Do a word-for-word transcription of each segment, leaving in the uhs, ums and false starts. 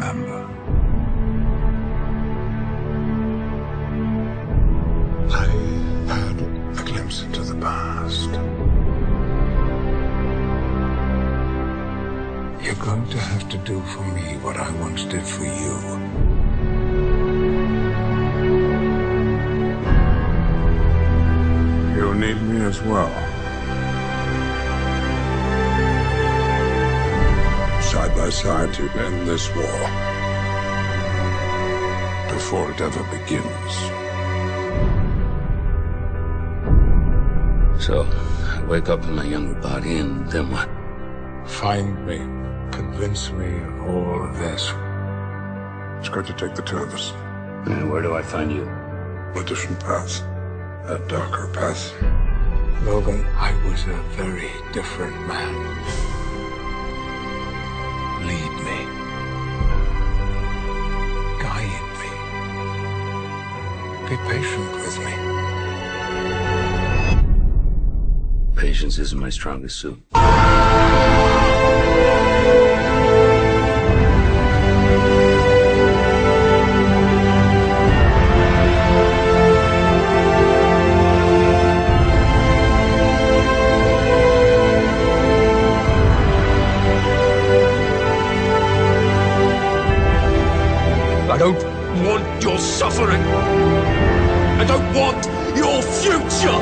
remember. I had a glimpse into the past. You're going to have to do for me what I once did for you. You'll need me as well. Side by side to end this war before it ever begins. So, I wake up in my younger body, and then what? Find me. Convince me of all of this. It's going to take the two of us. And where do I find you? A different path. A darker path. Logan, I was a very different man. Lead me. Guide me. Be patient with me. Patience isn't my strongest suit. I don't want your suffering. I don't want your future.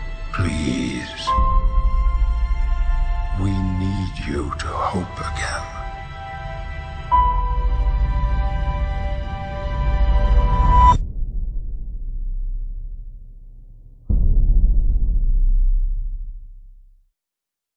Please. We need you to hope again.